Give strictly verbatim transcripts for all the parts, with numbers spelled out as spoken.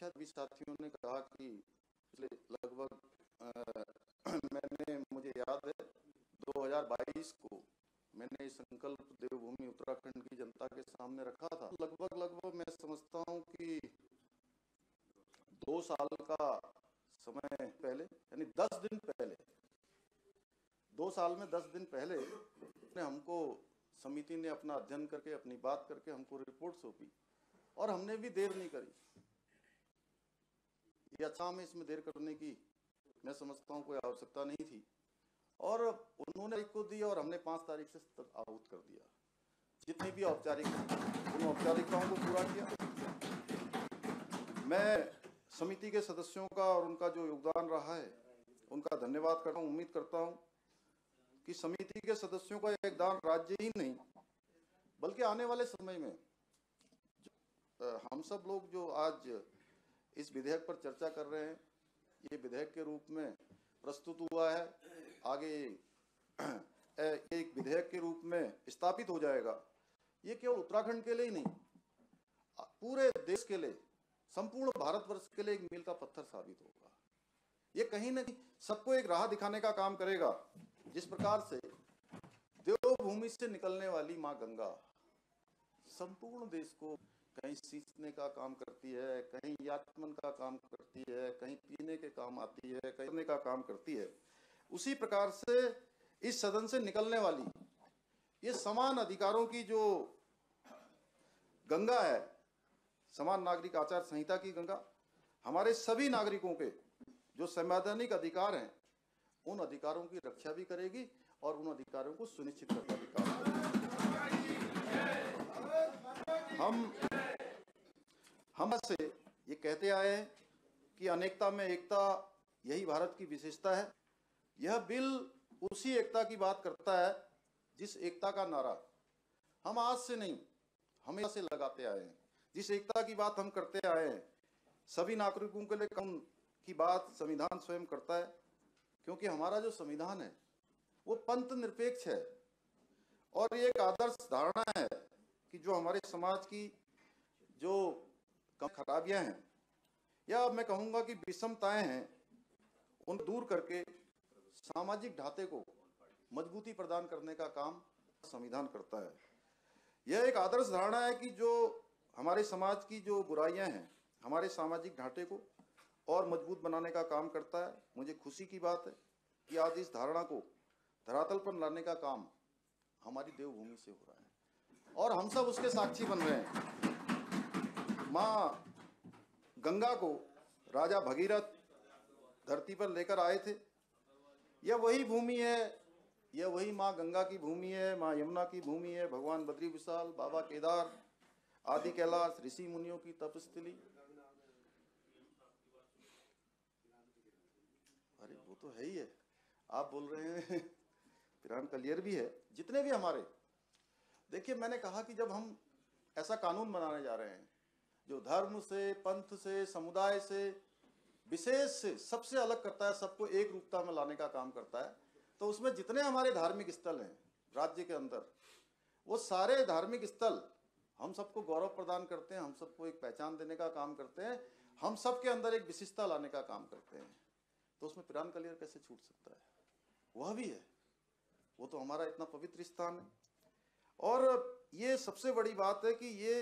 देखा भी साथियों ने कहा कि पिछले लगभग मैंने मुझे याद है दो हज़ार बाईस को मैंने ये संकल्प देवभूमि उत्तराखंड की जनता के सामने रखा था। लगभग लगभग मैं समझता हूँ कि दो साल का समय पहले, यानी दस दिन पहले, दो साल में दस दिन पहले ने हमको समिति ने अपना अध्ययन करके अपनी बात करके हमको रिपोर्ट सौंपी और हमने भी देर नहीं करी। ये अच्छा में इसमें देर करने की मैं समझता हूँ कोई आवश्यकता नहीं थी और उन्होंने तारीख को दी और हमने पांच तारीख से आहूत कर दिया। जितनी भी औपचारिक उन औपचारिकताओं को पूरा किया। मैं समिति के सदस्यों का और उनका जो योगदान रहा है उनका धन्यवाद करता हूँ। उम्मीद करता हूँ कि समिति के सदस्यों का योगदान राज्य ही नहीं बल्कि आने वाले समय में हम सब लोग जो आज इस विधेयक पर चर्चा कर रहे हैं, ये विधेयक के रूप में प्रस्तुत हुआ है, आगे एक विधेयक के रूप में स्थापित हो जाएगा। ये केवल उत्तराखंड के लिए ही नहीं, पूरे देश के लिए, संपूर्ण भारतवर्ष के लिए एक मील का पत्थर साबित होगा। ये कहीं न कहीं सबको एक राह दिखाने का काम करेगा। जिस प्रकार से देवभूमि से निकलने वाली मां गंगा संपूर्ण देश को कहीं सींचने का काम करती है, कहीं यात्मन का काम करती है, कहीं पीने के काम आती है, कहीं करने का काम करती है, उसी प्रकार से इस सदन से निकलने वाली ये समान अधिकारों की जो गंगा है, समान नागरिक आचार संहिता की गंगा, हमारे सभी नागरिकों के जो संवैधानिक अधिकार हैं उन अधिकारों की रक्षा भी करेगी और उन अधिकारों को सुनिश्चित करने का भी काम करेगी। हम हम से ये कहते आए हैं कि अनेकता में एकता, यही भारत की विशेषता है। यह बिल उसी एकता की बात करता है जिस एकता का नारा हम आज से नहीं हमेशा से लगाते आए हैं। जिस एकता की बात हम करते आए हैं, सभी नागरिकों के लिए कानून की बात संविधान स्वयं करता है, क्योंकि हमारा जो संविधान है वो पंथ निरपेक्ष है और ये एक आदर्श धारणा है कि जो हमारे समाज की जो खराबियां हैं या मैं कहूंगा कि विषमताएं हैं, उन दूर करके सामाजिक ढांचे को मजबूती प्रदान करने का काम संविधान करता है। यह एक आदर्श धारणा है कि जो हमारे समाज की जो बुराइयां हैं, हमारे सामाजिक ढांचे को और मजबूत बनाने का काम करता है। मुझे खुशी की बात है कि आज इस धारणा को धरातल पर लाने का काम हमारी देवभूमि से हो रहा है और हम सब उसके साक्षी बन रहे हैं। माँ गंगा को राजा भगीरथ धरती पर लेकर आए थे। यह वही भूमि है, यह वही माँ गंगा की भूमि है, माँ यमुना की भूमि है, भगवान बद्री विशाल, बाबा केदार, आदि कैलाश, ऋषि मुनियों की तपस्थली। अरे वो तो है ही है, आप बोल रहे हैं पिरान कलियर भी है, जितने भी हमारे। देखिए, मैंने कहा कि जब हम ऐसा कानून बनाने जा रहे हैं जो धर्म से, पंथ से, समुदाय से, विशेष से सबसे अलग करता है, सबको एक रूपता में लाने का काम करता है, तो उसमें जितने हमारे धार्मिक स्थल हैं राज्य के अंदर, वो सारे धार्मिक स्थल हम सबको गौरव प्रदान करते हैं, हम सबको एक पहचान देने का काम करते हैं, हम सबके अंदर एक विशिष्टता लाने का काम करते हैं। तो उसमें पिरान कलियर कैसे छूट सकता है? वह भी है, वो तो हमारा इतना पवित्र स्थान है। और ये सबसे बड़ी बात है कि ये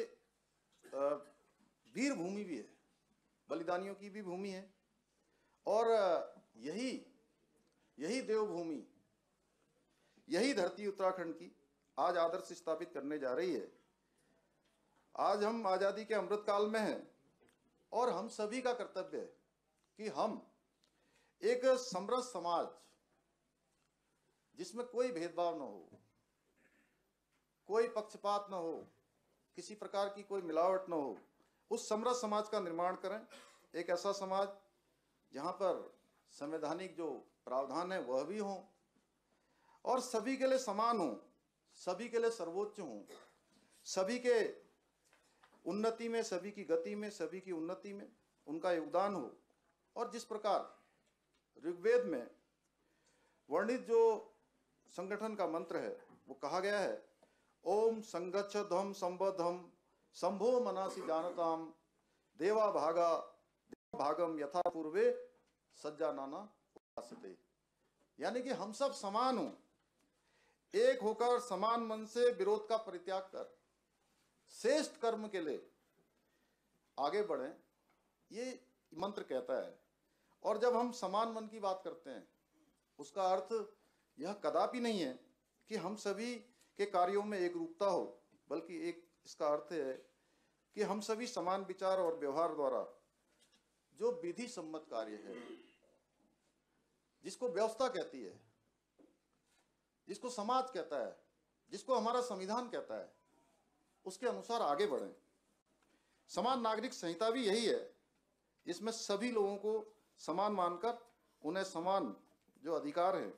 वीर भूमि भी है, बलिदानियों की भी भूमि है और यही यही देवभूमि, यही धरती उत्तराखंड की आज आदर्श स्थापित करने जा रही है। आज हम आज़ादी के अमृत काल में हैं और हम सभी का कर्तव्य है कि हम एक समरस समाज जिसमें कोई भेदभाव न हो, कोई पक्षपात न हो, किसी प्रकार की कोई मिलावट न हो, उस समरस समाज का निर्माण करें। एक ऐसा समाज जहां पर संवैधानिक जो प्रावधान है वह भी हों और सभी के लिए समान हों, सभी के लिए सर्वोच्च हों, सभी के उन्नति में, सभी की गति में, सभी की उन्नति में उनका योगदान हो। और जिस प्रकार ऋग्वेद में वर्णित जो संगठन का मंत्र है वो कहा गया है, ओम संगच्छ ध्वम संबद्धम शंभो मनासी जानताम देवा भागा भागम यथा पूर्वे सज्जानाना उपासते, यानी कि हम सब समान हों, एक होकर समान मन से विरोध का परित्याग कर श्रेष्ठ कर्म के लिए आगे बढ़ें, ये मंत्र कहता है। और जब हम समान मन की बात करते हैं, उसका अर्थ यह कदापि नहीं है कि हम सभी के कार्यों में एक रूपता हो, बल्कि एक इसका अर्थ है कि हम सभी समान विचार और व्यवहार द्वारा जो विधि सम्मत कार्य है, जिसको व्यवस्था कहती है, जिसको समाज कहता है, जिसको हमारा संविधान कहता है, उसके अनुसार आगे बढ़ें। समान नागरिक संहिता भी यही है, इसमें सभी लोगों को समान मानकर उन्हें समान जो अधिकार है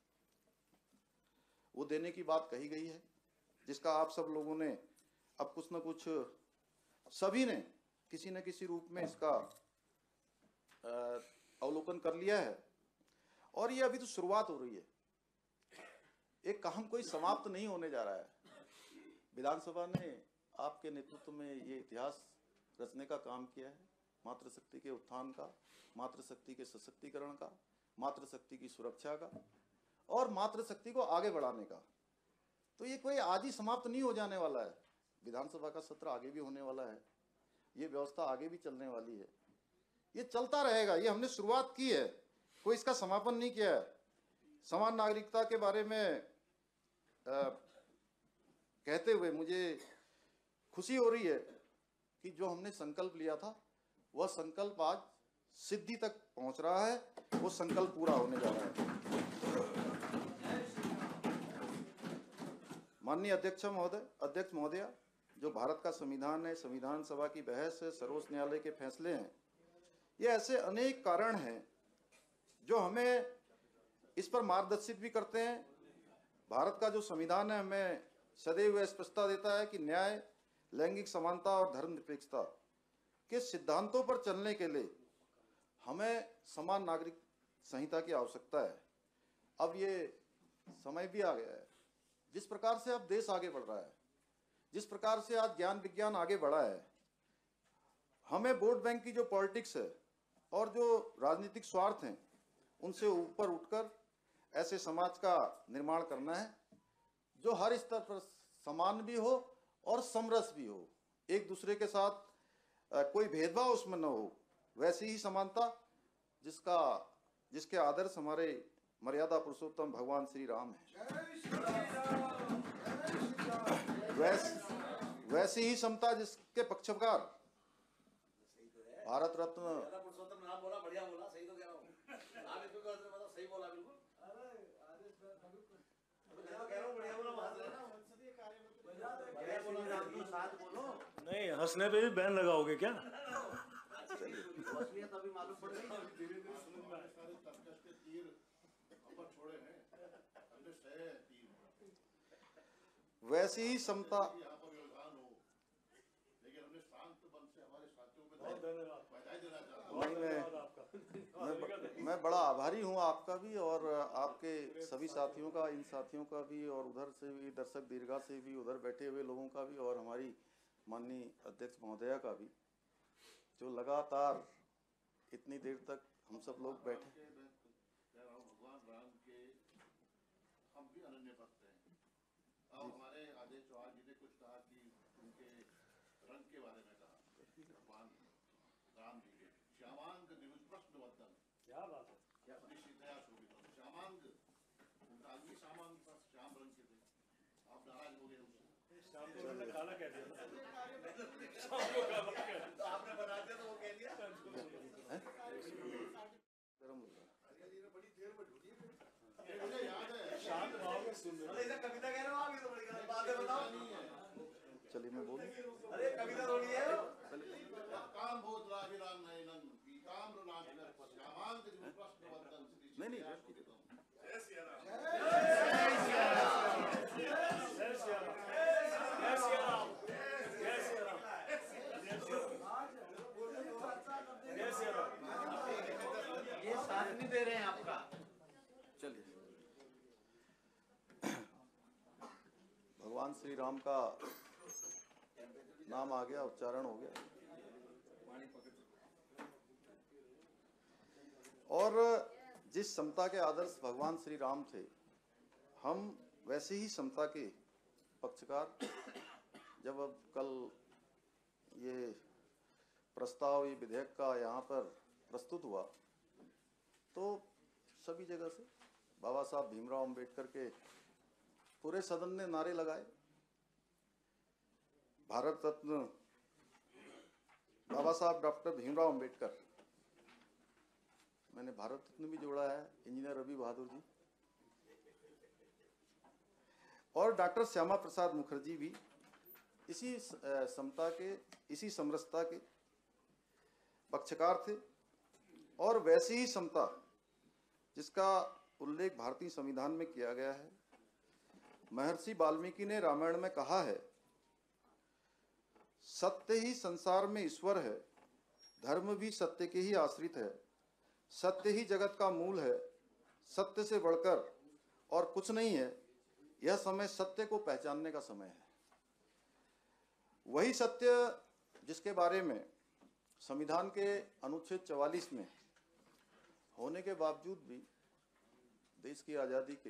वो देने की बात कही गई है, जिसका आप सब लोगों ने अब कुछ न कुछ, सभी ने किसी न किसी रूप में इसका अवलोकन कर लिया है। और ये अभी तो शुरुआत हो रही है, एक काम कोई समाप्त नहीं होने जा रहा है। विधानसभा ने आपके नेतृत्व में ये इतिहास रचने का काम किया है, मातृशक्ति के उत्थान का, मातृशक्ति के सशक्तिकरण का, मातृशक्ति की सुरक्षा का और मातृशक्ति को आगे बढ़ाने का। तो ये कोई आज ही समाप्त नहीं हो जाने वाला है। विधानसभा का सत्र आगे भी होने वाला है, ये व्यवस्था आगे भी चलने वाली है, ये चलता रहेगा। ये हमने शुरुआत की है, कोई इसका समापन नहीं किया है। समान नागरिकता के बारे में आ, कहते हुए मुझे खुशी हो रही है कि जो हमने संकल्प लिया था वह संकल्प आज सिद्धि तक पहुंच रहा है, वो संकल्प पूरा होने जा रहा है। माननीय अध्यक्ष महोदय अध्यक्ष महोदया, जो भारत का संविधान है, संविधान सभा की बहस है, सर्वोच्च न्यायालय के फैसले हैं, ये ऐसे अनेक कारण हैं जो हमें इस पर मार्गदर्शित भी करते हैं। भारत का जो संविधान है हमें सदैव स्पष्टता देता है कि न्याय, लैंगिक समानता और धर्मनिरपेक्षता के सिद्धांतों पर चलने के लिए हमें समान नागरिक संहिता की आवश्यकता है। अब ये समय भी आ गया है, जिस प्रकार से अब देश आगे बढ़ रहा है, जिस प्रकार से आज ज्ञान विज्ञान आगे बढ़ा है, हमें वोट बैंक की जो पॉलिटिक्स है और जो राजनीतिक स्वार्थ हैं, उनसे ऊपर उठकर ऐसे समाज का निर्माण करना है जो हर स्तर पर समान भी हो और समरस भी हो, एक दूसरे के साथ कोई भेदभाव उसमें न हो, वैसी ही समानता जिसका जिसके आदर्श हमारे मर्यादा पुरुषोत्तम भगवान श्री राम है। वैस वैसी ही समता जिसके पक्षकार भारत रत्न नहीं, हंसने पे भी बैन लगाओगे क्या? वैसी ही समता, नहीं मैं मैं, मैं बड़ा आभारी हूँ आपका भी और आपके सभी साथियों का, इन साथियों का भी, और उधर से भी दर्शक दीर्घा से भी, उधर बैठे हुए लोगों का भी, और हमारी माननीय अध्यक्ष महोदया का भी, जो लगातार इतनी देर तक हम सब लोग बैठे। भगवान राम के हम भी अनन्य भक्त हैं। अब हमारे आदेश चौहान जी ने कुछ कहा कि उनके रंग के बारे में कहा, भगवान राम जी के श्यामांग निरुज प्रश्न वदन, क्या बात है, क्या निश्चितया शोभित हो। श्यामांग, उनका अंगी श्यामांग था, श्याम रंग के थे। आप नाराज हो गए उससे, शाम को उन्होंने काला कह दिया, शाम को काला कह दिया, तो आपने बना दिया तो वो कह दिया। बड़ी देर में ढूंढी मुझे याद है, शांत भाव में सुन रहे। अरे कविता कह रहे हो आप, ये तो बड़ी बात है, बताओ। चलिए मैं बोलूं। अरे कविता थोड़ी है, काम बहुत राजराम नयनन पीताम रुलांच श्यामांग निरुज प्रश्न वदन श्री। नहीं नहीं जय सिया राम, जय सिया राम, जय सिया राम, जय सिया राम, जय सिया राम, जय सिया राम। ये साथ नहीं दे रहे हैं आपका। चलिए, भगवान श्री राम का नाम आ गया, उच्चारण हो गया। और जिस समता के आदर्श भगवान श्री राम थे, हम वैसे ही समता के पक्षकार। जब अब कल ये प्रस्ताव, ये विधेयक का यहाँ पर प्रस्तुत हुआ, तो सभी जगह से बाबा साहब भीमराव अंबेडकर के पूरे सदन ने नारे लगाए। भारत रत्न बाबा साहब डॉक्टर भीमराव अंबेडकर, मैंने भारत रत्न भी जोड़ा है, इंजीनियर रवि बहादुर जी, और डॉक्टर श्यामा प्रसाद मुखर्जी भी इसी समता के, इसी समरसता के पक्षकार थे। और वैसी ही समता जिसका उल्लेख भारतीय संविधान में किया गया है। महर्षि वाल्मीकि ने रामायण में कहा है, सत्य ही संसार में ईश्वर है, धर्म भी सत्य के ही आश्रित है, सत्य ही जगत का मूल है, सत्य से बढ़कर और कुछ नहीं है, यह समय सत्य को पहचानने का समय है। वही सत्य जिसके बारे में संविधान के अनुच्छेद चवालीस में होने के बावजूद भी देश की आज़ादी के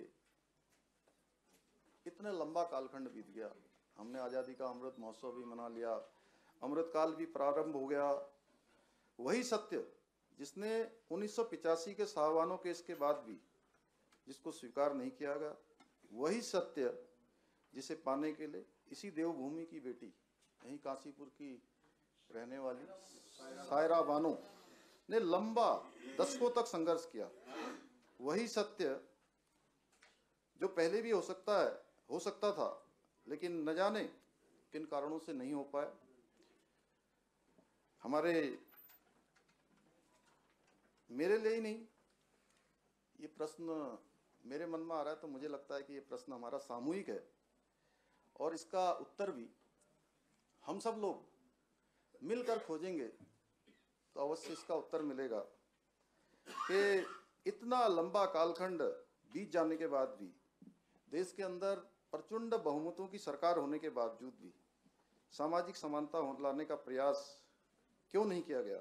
इतने लंबा कालखंड बीत गया, हमने आज़ादी का अमृत महोत्सव भी मना लिया, अमृत काल भी प्रारंभ हो गया। वही सत्य जिसने उन्नीस सौ पिचासी के साहवानों केस के बाद भी जिसको स्वीकार नहीं किया गया, वही सत्य जिसे पाने के लिए इसी देवभूमि की बेटी, यहीं काशीपुर की रहने वाली सायरा बानो ने लंबा दशकों तक संघर्ष किया। वही सत्य जो पहले भी हो सकता है, हो सकता था, लेकिन न जाने किन कारणों से नहीं हो पाया। हमारे, मेरे लिए ही नहीं, ये प्रश्न मेरे मन में आ रहा है, तो मुझे लगता है कि ये प्रश्न हमारा सामूहिक है और इसका उत्तर भी हम सब लोग मिलकर खोजेंगे तो अवश्य इसका उत्तर मिलेगा कि इतना लंबा कालखंड बीत जाने के बाद भी, देश के अंदर प्रचंड बहुमतों की सरकार होने के बावजूद भी सामाजिक समानता लाने का प्रयास क्यों नहीं किया गया।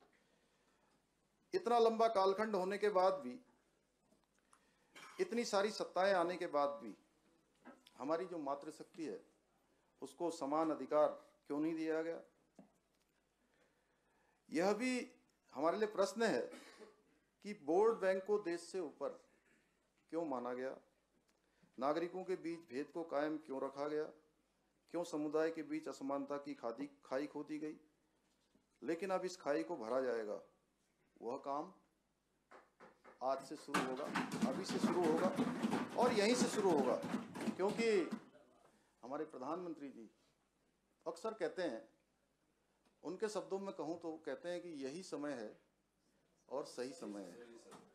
इतना लंबा कालखंड होने के बाद भी, इतनी सारी सत्ताएं आने के बाद भी हमारी जो मातृशक्ति है उसको समान अधिकार क्यों नहीं दिया गया। यह भी हमारे लिए प्रश्न है कि वोट बैंक को देश से ऊपर क्यों माना गया, नागरिकों के बीच भेद को कायम क्यों रखा गया, क्यों समुदाय के बीच असमानता की खादी खाई खोदी गई। लेकिन अब इस खाई को भरा जाएगा, वह काम आज से शुरू होगा, अभी से शुरू होगा और यहीं से शुरू होगा। क्योंकि हमारे प्रधानमंत्री जी अक्सर कहते हैं, उनके शब्दों में कहूँ तो कहते हैं कि यही समय है और सही समय है।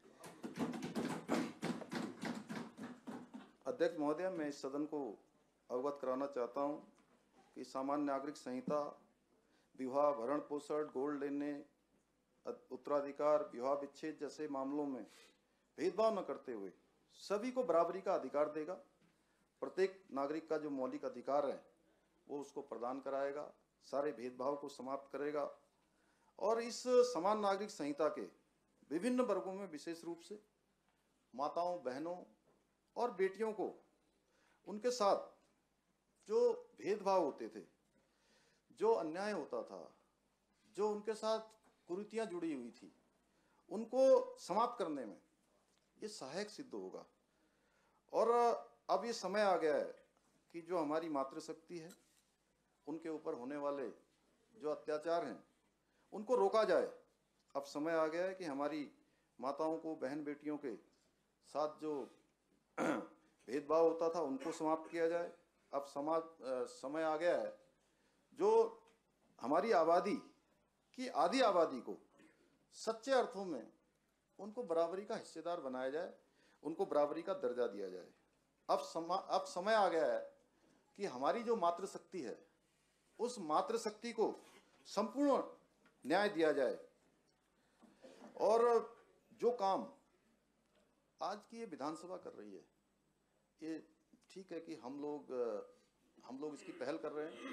अध्यक्ष महोदय, मैं इस सदन को अवगत कराना चाहता हूँ कि सामान्य नागरिक संहिता, विवाह, भरण पोषण, गोल्ड लेने, उत्तराधिकार, विवाह विच्छेद जैसे मामलों में भेदभाव न करते हुए सभी को बराबरी का अधिकार देगा। प्रत्येक नागरिक का जो मौलिक अधिकार है वो उसको प्रदान कराएगा, सारे भेदभाव को समाप्त करेगा और इस समान नागरिक संहिता के विभिन्न वर्गों में, विशेष रूप से माताओं, बहनों और बेटियों को उनके साथ जो भेदभाव होते थे, जो अन्याय होता था, जो उनके साथ कुरीतियां जुड़ी हुई थी, उनको समाप्त करने में ये सहायक सिद्ध होगा। और अब ये समय आ गया है कि जो हमारी मातृशक्ति है, उनके ऊपर होने वाले जो अत्याचार हैं उनको रोका जाए। अब समय आ गया है कि हमारी माताओं को, बहन बेटियों के साथ जो भेदभाव होता था उनको समाप्त किया जाए। अब समाज समय आ गया है जो हमारी आबादी की आधी आबादी को सच्चे अर्थों में उनको बराबरी का हिस्सेदार बनाया जाए, उनको बराबरी का दर्जा दिया जाए। अब समा अब समय आ गया है कि हमारी जो मातृशक्ति है उस मातृशक्ति को संपूर्ण न्याय दिया जाए। और जो काम आज की ये विधानसभा कर रही है, ये ठीक है कि हम लोग हम लोग इसकी पहल कर रहे हैं,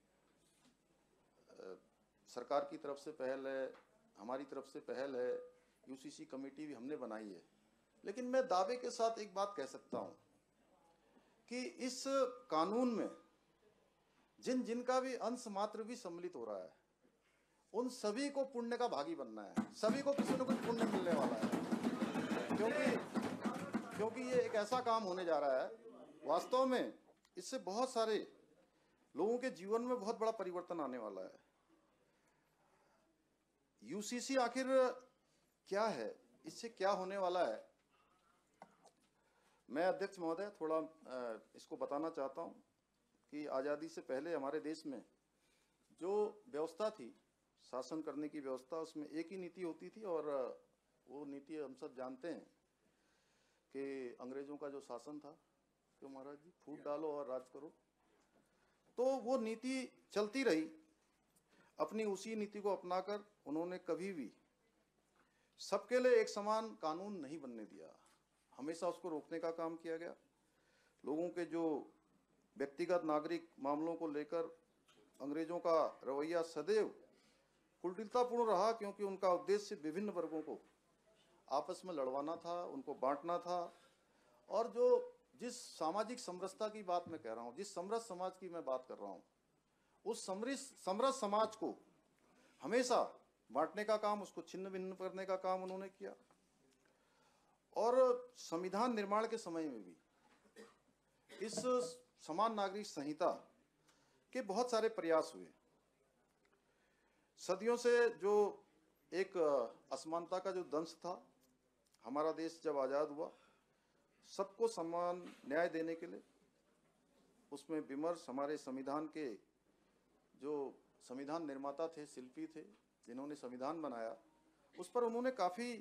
सरकार की तरफ से पहल है, हमारी तरफ से पहल है यूसीसी कमेटी भी हमने बनाई है, लेकिन मैं दावे के साथ एक बात कह सकता हूं कि इस कानून में जिन जिनका भी अंश मात्र भी सम्मिलित हो रहा है, उन सभी को पुण्य का भागी बनना है, सभी को किसी न कुछ पुण्य मिलने वाला है, क्योंकि क्योंकि ये एक ऐसा काम होने जा रहा है, वास्तव में इससे बहुत सारे लोगों के जीवन में बहुत बड़ा परिवर्तन आने वाला है। यूसीसी आखिर क्या है, इससे क्या होने वाला है, मैं अध्यक्ष महोदय थोड़ा इसको बताना चाहता हूं कि आज़ादी से पहले हमारे देश में जो व्यवस्था थी, शासन करने की व्यवस्था, उसमें एक ही नीति होती थी, और वो नीति हम सब जानते हैं कि अंग्रेजों का जो शासन था कि महाराज जी फूट डालो और राज करो, तो वो नीति चलती रही। अपनी उसी नीति को अपनाकर उन्होंने कभी भी सबके लिए एक समान कानून नहीं बनने दिया, हमेशा उसको रोकने का काम किया गया। लोगों के जो व्यक्तिगत नागरिक मामलों को लेकर अंग्रेजों का रवैया सदैव कुटिलतापूर्ण रहा, क्योंकि उनका उद्देश्य विभिन्न वर्गों को आपस में लड़वाना था, उनको बांटना था। और जो जिस सामाजिक समरसता की बात मैं कह रहा हूँ, जिस समरस समाज की मैं बात कर रहा हूँ, उस समरस समरस समाज को हमेशा बांटने का काम, उसको छिन्न भिन्न करने का काम उन्होंने किया। और संविधान निर्माण के समय में भी इस समान नागरिक संहिता के बहुत सारे प्रयास हुए। सदियों से जो एक असमानता का जो दंश था, हमारा देश जब आज़ाद हुआ, सबको समान न्याय देने के लिए उसमें विमर्श हमारे संविधान के जो संविधान निर्माता थे, शिल्पी थे, जिन्होंने संविधान बनाया, उस पर उन्होंने काफ़ी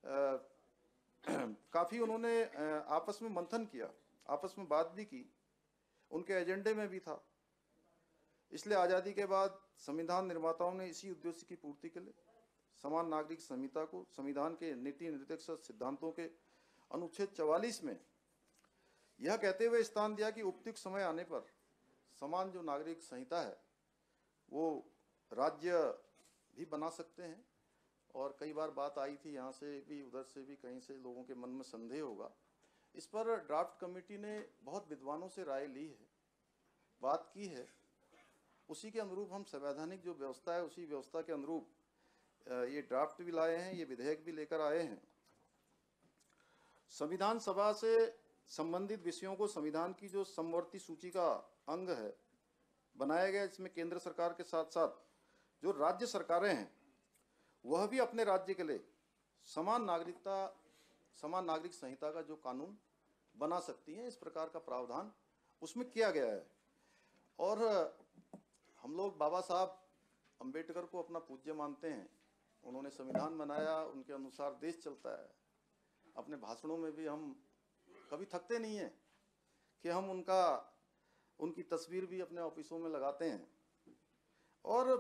काफ़ी उन्होंने आपस में मंथन किया, आपस में बात भी की, उनके एजेंडे में भी था। इसलिए आज़ादी के बाद संविधान निर्माताओं ने इसी उद्देश्य की पूर्ति के लिए समान नागरिक संहिता को संविधान के नीति निर्देशक सिद्धांतों के अनुच्छेद चवालीस में यह कहते हुए स्थान दिया कि उपयुक्त समय आने पर समान जो नागरिक संहिता है वो राज्य भी बना सकते हैं। और कई बार बात आई थी, यहाँ से भी उधर से भी कहीं से लोगों के मन में संदेह होगा, इस पर ड्राफ्ट कमेटी ने बहुत विद्वानों से राय ली है, बात की है, उसी के अनुरूप हम संवैधानिक जो व्यवस्था है उसी व्यवस्था के अनुरूप ये ड्राफ्ट भी लाए हैं, ये विधेयक भी लेकर आए हैं। संविधान सभा से संबंधित विषयों को संविधान की जो समवर्ती सूची का अंग है बनाया गया, इसमें केंद्र सरकार के साथ साथ जो राज्य सरकारें हैं वह भी अपने राज्य के लिए समान नागरिकता समान नागरिक संहिता का जो कानून बना सकती हैं, इस प्रकार का प्रावधान उसमें किया गया है। और हम लोग बाबा साहब अंबेडकर को अपना पूज्य मानते हैं, उन्होंने संविधान बनाया, उनके अनुसार देश चलता है। अपने भाषणों में भी हम कभी थकते नहीं हैं कि हम उनका उनकी तस्वीर भी अपने ऑफिसों में लगाते हैं। और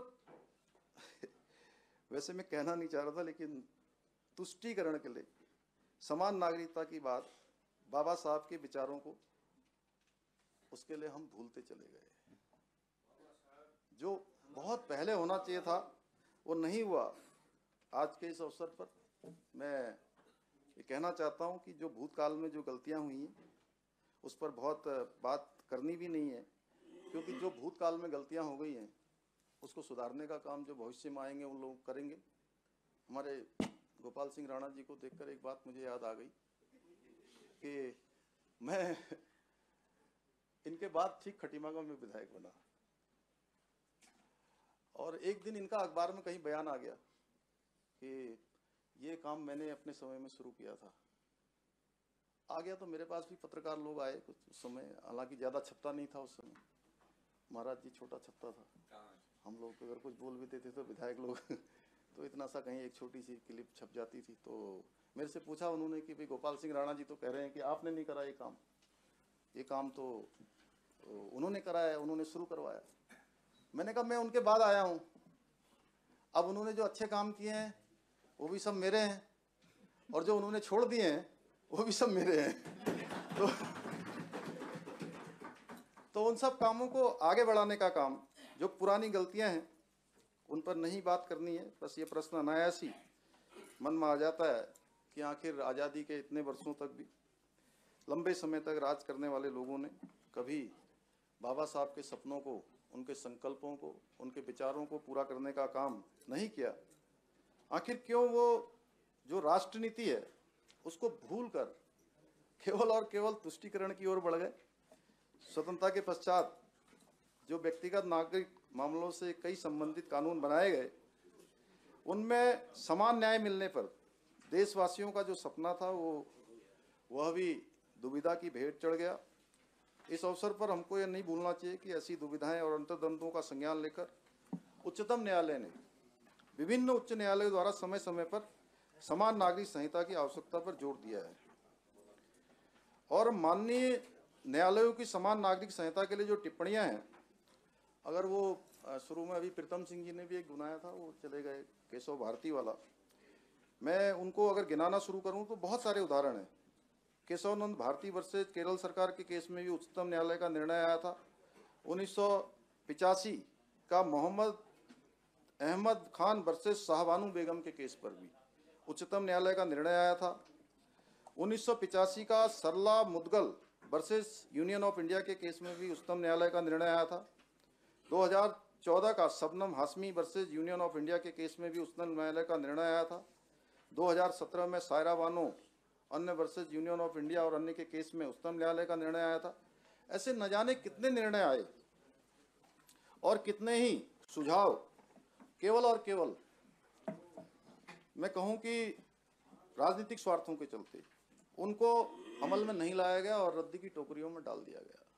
वैसे मैं कहना नहीं चाह रहा था, लेकिन तुष्टीकरण के लिए समान नागरिकता की बात, बाबा साहब के विचारों को, उसके लिए हम भूलते चले गए। जो बहुत पहले होना चाहिए था वो नहीं हुआ। आज के इस अवसर पर मैं ये कहना चाहता हूं कि जो भूतकाल में जो गलतियां हुई हैं उस पर बहुत बात करनी भी नहीं है, क्योंकि जो भूतकाल में गलतियां हो गई हैं उसको सुधारने का काम जो भविष्य में आएंगे उन लोग करेंगे। हमारे गोपाल सिंह राणा जी को देखकर एक बात मुझे याद आ गई कि मैं इनके बाद ठीक खटीमागा में विधायक बना, और एक दिन इनका अखबार में कहीं बयान आ गया कि ये काम मैंने अपने समय में शुरू किया था। आ गया तो मेरे पास भी पत्रकार लोग आए कुछ उस समय, हालांकि ज़्यादा छपता नहीं था उस समय, महाराज जी छोटा छपता था। हम लोग अगर कुछ बोल भी देते तो विधायक लोग तो इतना सा कहीं एक छोटी सी क्लिप छप जाती थी। तो मेरे से पूछा उन्होंने कि भाई गोपाल सिंह राणा जी तो कह रहे हैं कि आपने नहीं करा ये काम, ये काम तो उन्होंने कराया, उन्होंने शुरू करवाया। मैंने कहा मैं उनके बाद आया हूँ, अब उन्होंने जो अच्छे काम किए हैं वो भी सब मेरे हैं, और जो उन्होंने छोड़ दिए हैं वो भी सब मेरे हैं। तो तो उन सब कामों को आगे बढ़ाने का काम, जो पुरानी गलतियां हैं उन पर नहीं बात करनी है। बस ये प्रश्न अनायास ही मन में आ जाता है कि आखिर आज़ादी के इतने वर्षों तक भी लंबे समय तक राज करने वाले लोगों ने कभी बाबा साहब के सपनों को, उनके संकल्पों को, उनके विचारों को पूरा करने का काम नहीं किया। आखिर क्यों वो जो राष्ट्र नीति है उसको भूलकर केवल और केवल तुष्टीकरण की ओर बढ़ गए। स्वतंत्रता के पश्चात जो व्यक्तिगत नागरिक मामलों से कई संबंधित कानून बनाए गए, उनमें समान न्याय मिलने पर देशवासियों का जो सपना था वो वह भी दुविधा की भेंट चढ़ गया। इस अवसर पर हमको यह नहीं भूलना चाहिए कि ऐसी दुविधाएं और अंतर्द्वंद्वों का संज्ञान लेकर उच्चतम न्यायालय ने विभिन्न उच्च न्यायालयों द्वारा समय समय पर समान नागरिक संहिता की आवश्यकता पर जोर दिया है। और माननीय न्यायालयों की समान नागरिक संहिता के लिए जो टिप्पणियां हैं, अगर वो शुरू में अभी प्रीतम सिंह जी ने भी एक गुनाया था, वो चले गए केशव भारती वाला, मैं उनको अगर गिनाना शुरू करूं तो बहुत सारे उदाहरण हैं। केशवानंद भारती वर्सेज केरल सरकार के केस में भी उच्चतम न्यायालय का निर्णय आया था। उन्नीस सौ पिचासी का मोहम्मद अहमद खान वर्सेज शाहबानू बेगम के केस पर भी उच्चतम न्यायालय का निर्णय आया था। उन्नीस सौ पिचासी का Sarla Mudgal versus union of India के केस में भी उच्चतम न्यायालय का निर्णय आया था। दो हज़ार चौदह का Shabnam Hashmi versus union of India के केस में भी उच्चतम न्यायालय का निर्णय आया था। दो हज़ार सत्रह में सायरा बानो अन्य वर्सेज यूनियन ऑफ इंडिया और अन्य के केस में उच्चतम न्यायालय का निर्णय आया था। ऐसे न जाने कितने निर्णय आए और कितने ही सुझाव केवल और केवल मैं कहूं कि राजनीतिक स्वार्थों के चलते उनको अमल में नहीं लाया गया और रद्दी की टोकरियों में डाल दिया गया।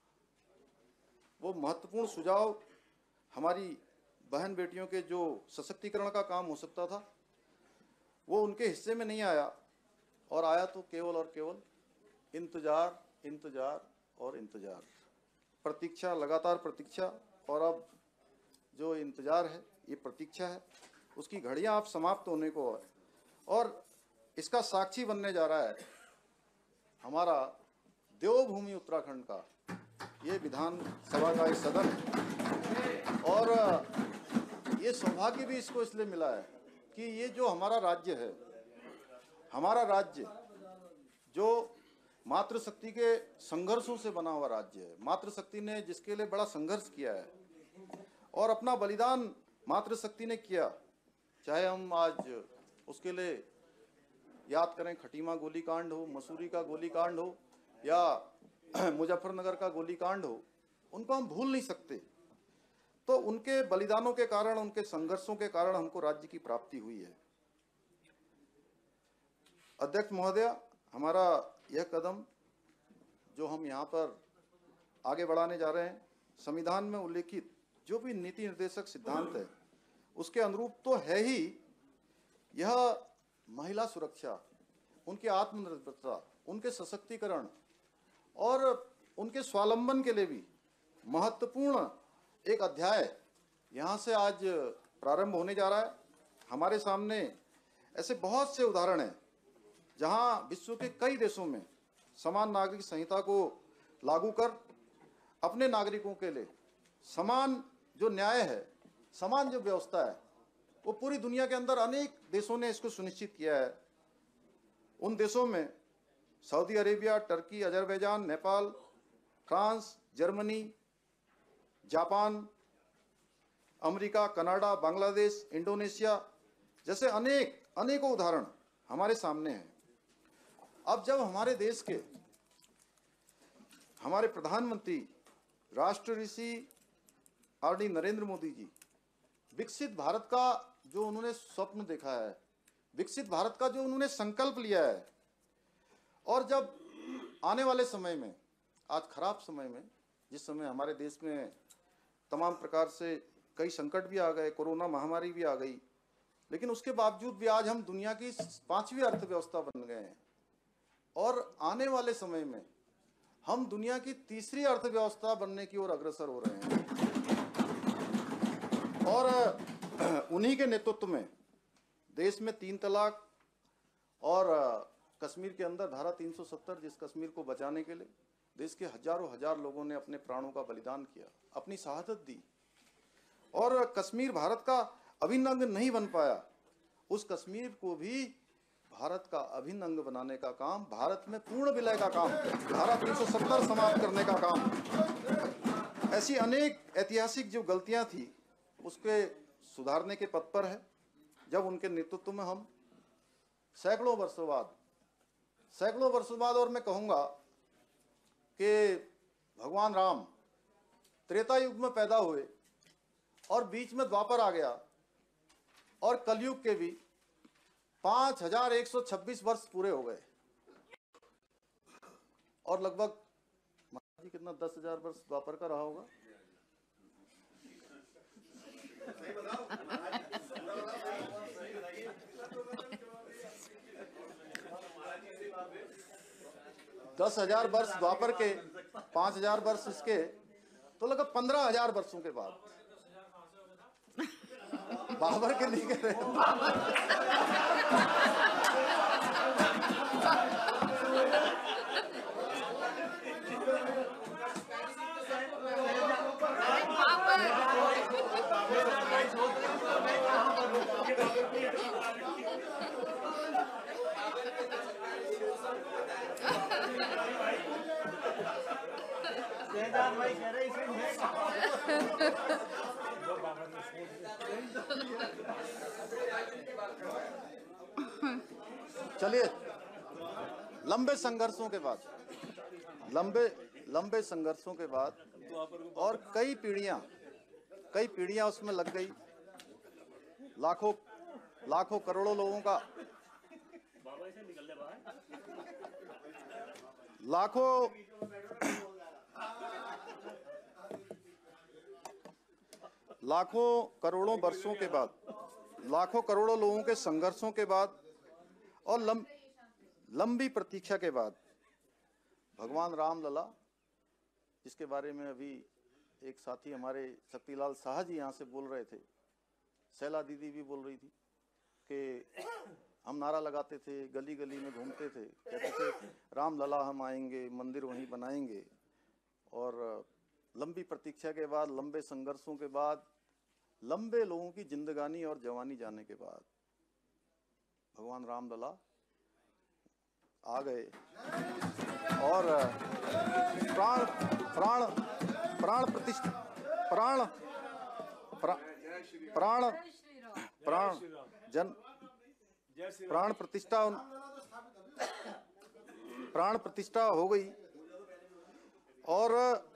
वो महत्वपूर्ण सुझाव हमारी बहन बेटियों के जो सशक्तिकरण का काम हो सकता था वो उनके हिस्से में नहीं आया, और आया तो केवल और केवल इंतजार इंतजार और इंतजार, प्रतीक्षा, लगातार प्रतीक्षा। और अब जो इंतजार है, ये प्रतीक्षा है, उसकी घड़ियां आप समाप्त होने को है, और इसका साक्षी बनने जा रहा है हमारा देवभूमि उत्तराखंड का ये विधान सभा का ये सदन। और ये सौभाग्य भी इसको इसलिए मिला है कि ये जो हमारा राज्य है, हमारा राज्य जो मातृशक्ति के संघर्षों से बना हुआ राज्य है, मातृशक्ति ने जिसके लिए बड़ा संघर्ष किया है और अपना बलिदान मातृशक्ति ने किया, चाहे हम आज उसके लिए याद करें खटीमा गोलीकांड हो, मसूरी का गोलीकांड हो या मुजफ्फरनगर का गोलीकांड हो, उनको हम भूल नहीं सकते। तो उनके बलिदानों के कारण, उनके संघर्षों के कारण हमको राज्य की प्राप्ति हुई है। अध्यक्ष महोदय, हमारा यह कदम जो हम यहाँ पर आगे बढ़ाने जा रहे हैं, संविधान में उल्लेखित जो भी नीति निर्देशक सिद्धांत है उसके अनुरूप तो है ही। यह महिला सुरक्षा, उनके आत्मनिर्भरता, उनके सशक्तिकरण और उनके स्वावलंबन के लिए भी महत्वपूर्ण एक अध्याय यहाँ से आज प्रारंभ होने जा रहा है। हमारे सामने ऐसे बहुत से उदाहरण हैं जहाँ विश्व के कई देशों में समान नागरिक संहिता को लागू कर अपने नागरिकों के लिए समान जो न्याय है, समान जो व्यवस्था है, वो पूरी दुनिया के अंदर अनेक देशों ने इसको सुनिश्चित किया है। उन देशों में Saudi Arabia, Turkey, Azerbaijan, Nepal, France, Germany, Japan, America, Canada, Bangladesh, Indonesia जैसे अनेक अनेकों उदाहरण हमारे सामने हैं। अब जब हमारे देश के हमारे प्रधानमंत्री राष्ट्र ऋषि आदरणीय नरेंद्र मोदी जी विकसित भारत का जो उन्होंने स्वप्न देखा है, विकसित भारत का जो उन्होंने संकल्प लिया है, और जब आने वाले समय में, आज खराब समय में, जिस समय हमारे देश में तमाम प्रकार से कई संकट भी आ गए, कोरोना महामारी भी आ गई, लेकिन उसके बावजूद भी आज हम दुनिया की पांचवी अर्थव्यवस्था बन गए हैं और आने वाले समय में हम दुनिया की तीसरी अर्थव्यवस्था बनने की ओर अग्रसर हो रहे हैं। और उन्हीं के नेतृत्व में देश में तीन तलाक और कश्मीर के अंदर धारा तीन सौ सत्तर, जिस कश्मीर को बचाने के लिए देश के हजारों हजार लोगों ने अपने प्राणों का बलिदान किया, अपनी शहादत दी, और कश्मीर भारत का अभिन्न अंग नहीं बन पाया, उस कश्मीर को भी भारत का अभिन्न अंग बनाने का काम, भारत में पूर्ण विलय का काम, धारा तीन सौ सत्तर समाप्त करने का काम, ऐसी अनेक ऐतिहासिक जो गलतियां थी उसके सुधारने के पथ पर है। जब उनके नेतृत्व में हम सैकड़ों वर्षों बाद सैकड़ों वर्षों बाद और मैं कहूंगा कि भगवान राम त्रेता युग में पैदा हुए और बीच में द्वापर आ गया और कलयुग के भी पांच हजार एक सौ छब्बीस वर्ष पूरे हो गए और लगभग महाराज जी कितना दस हजार वर्ष द्वापर का रहा होगा। दस हजार वर्ष द्वापर के, पांच हजार वर्ष इसके, तो लगभग पंद्रह हजार वर्षों के बाद बाबर के नहीं कह रहे। चलिए, लंबे संघर्षों के बाद लंबे लंबे संघर्षों के बाद और कई पीढ़ियां कई पीढ़ियां उसमें लग गई, लाखों लाखों करोड़ों लोगों का लाखों लाखों करोड़ों वर्षों के बाद, लाखों करोड़ों लोगों के संघर्षों के बाद और लम, लंबी प्रतीक्षा के बाद भगवान राम लला, जिसके बारे में अभी एक साथी हमारे शक्तिलाल शाह जी यहाँ से बोल रहे थे, शैला दीदी भी बोल रही थी कि हम नारा लगाते थे, गली गली में घूमते थे, कहते थे राम लला हम आएंगे, मंदिर वहीं बनाएंगे। और लंबी प्रतीक्षा के बाद, लंबे संघर्षों के बाद, लंबे लोगों की जिंदगानी और जवानी जाने के बाद भगवान राम लला आ गए और प्राण प्राण प्राण प्रतिष्ठा प्राण प्राण प्राण जन प्राण प्रतिष्ठा प्राण प्रतिष्ठा हो गई और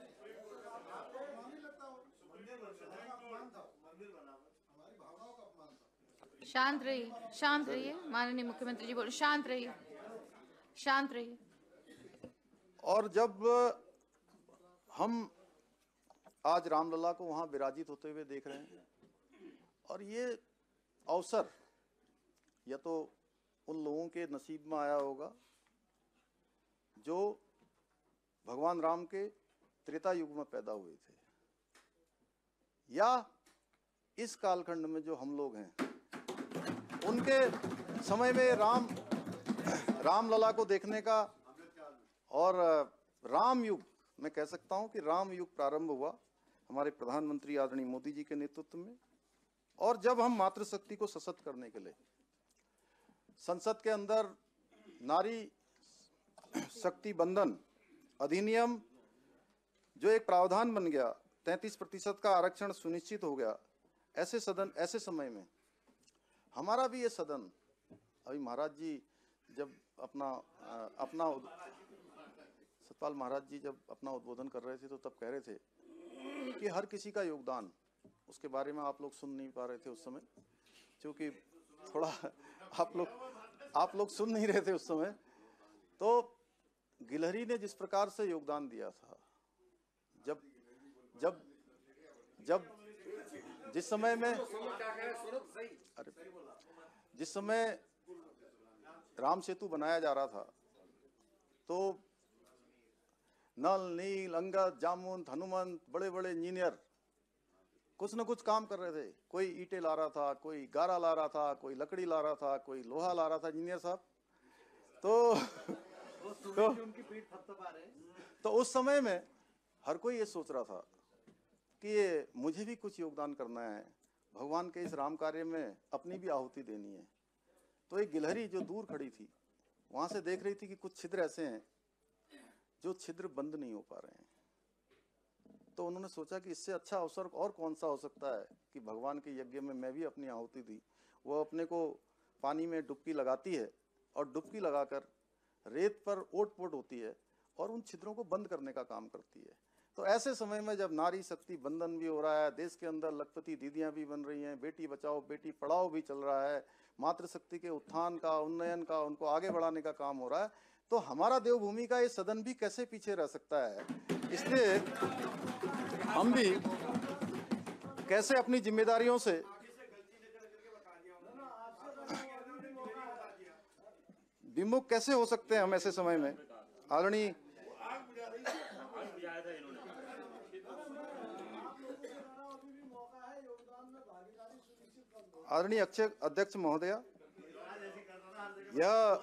शांत रहिए, शांत रहिए, माननीय मुख्यमंत्री जी बोल, शांत रहिए, शांत रहिए। और जब हम आज रामलला को वहां विराजित होते हुए देख रहे हैं और ये अवसर या तो उन लोगों के नसीब में आया होगा जो भगवान राम के त्रेता युग में पैदा हुए थे, या इस कालखंड में जो हम लोग हैं उनके समय में राम रामलला को देखने का और राम युग, मैं कह सकता हूं कि राम युग प्रारंभ हुआ हमारे प्रधानमंत्री आदरणीय मोदी जी के नेतृत्व में। और जब हम मातृशक्ति को सशक्त करने के लिए संसद के अंदर नारी शक्ति बंधन अधिनियम जो एक प्रावधान बन गया, तैंतीस प्रतिशत का आरक्षण सुनिश्चित हो गया, ऐसे सदन ऐसे समय में हमारा भी ये सदन, अभी महाराज जी जब अपना अपना सतपाल महाराज जी जब अपना उद्बोधन कर रहे थे तो तब कह रहे थे कि हर किसी का योगदान, उसके बारे में आप लोग सुन नहीं पा रहे थे उस समय, क्योंकि थोड़ा आप लोग आप लोग सुन नहीं रहे थे उस समय। तो गिलहरी ने जिस प्रकार से योगदान दिया था, जब जब जब जिस समय में अरे जिस समय राम सेतु बनाया जा रहा था तो नल, नील, अंगद, जामुन, हनुमंत, बड़े बड़े इंजीनियर कुछ न कुछ काम कर रहे थे। कोई ईंटें ला रहा था, कोई गारा ला रहा था, कोई लकड़ी ला रहा था, कोई लोहा ला रहा था, इंजीनियर साहब। तो तो, तो उस समय में हर कोई ये सोच रहा था कि ये मुझे भी कुछ योगदान करना है, भगवान के इस राम कार्य में अपनी भी आहुति देनी है। तो एक गिलहरी जो दूर खड़ी थी वहां से देख रही थी कि कुछ छिद्र ऐसे हैं जो छिद्र बंद नहीं हो पा रहे हैं। तो उन्होंने सोचा कि इससे अच्छा अवसर और कौन सा हो सकता है कि भगवान के यज्ञ में मैं भी अपनी आहुति दी। वो अपने को पानी में डुबकी लगाती है और डुबकी लगाकर रेत पर ओट-पोट होती है और उन छिद्रों को बंद करने का काम करती है। तो ऐसे समय में जब नारी शक्ति बंधन भी हो रहा है, देश के अंदर लखपति दीदियां भी बन रही हैं, बेटी बचाओ बेटी पढ़ाओ भी चल रहा है, मातृशक्ति के उत्थान का, उन्नयन का, उनको आगे बढ़ाने का काम हो रहा है, तो हमारा देवभूमि का ये सदन भी कैसे पीछे रह सकता है। इसलिए हम भी कैसे अपनी जिम्मेदारियों से विमुख कैसे हो सकते हैं हम ऐसे समय में। आदरणीय आदरणीय अध्यक्ष महोदय, यह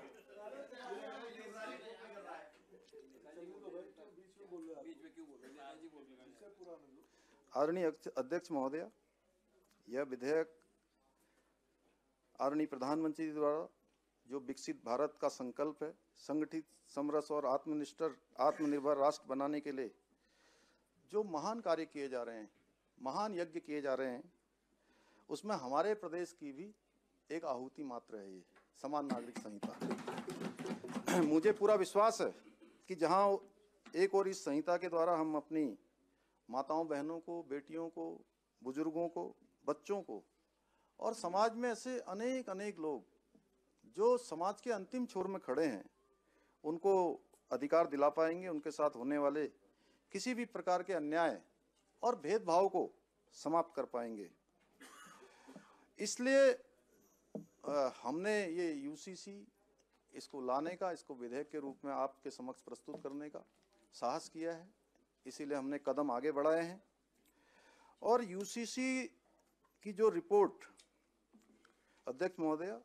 आदरणीय अध्यक्ष महोदय, यह विधेयक आदरणीय प्रधानमंत्री द्वारा जो विकसित भारत का संकल्प है, संगठित, समरस और आत्मनिष्ठ आत्मनिर्भर राष्ट्र बनाने के लिए जो महान कार्य किए जा रहे हैं, महान यज्ञ किए जा रहे हैं, उसमें हमारे प्रदेश की भी एक आहुति मात्र है ये समान नागरिक संहिता। मुझे पूरा विश्वास है कि जहां एक और इस संहिता के द्वारा हम अपनी माताओं बहनों को, बेटियों को, बुजुर्गों को, बच्चों को और समाज में ऐसे अनेक अनेक लोग जो समाज के अंतिम छोर में खड़े हैं, उनको अधिकार दिला पाएंगे। उनके साथ होने वाले किसी भी प्रकार के अन्याय और भेदभाव को समाप्त कर पाएंगे। इसलिए आ, हमने ये यूसीसी इसको लाने का, इसको विधेयक के रूप में आपके समक्ष प्रस्तुत करने का साहस किया है। इसीलिए हमने कदम आगे बढ़ाए हैं और यूसीसी की जो रिपोर्ट अध्यक्ष महोदय